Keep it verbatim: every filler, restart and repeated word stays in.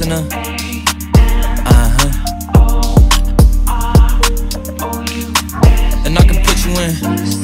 listener. Uh-huh. And I can put you in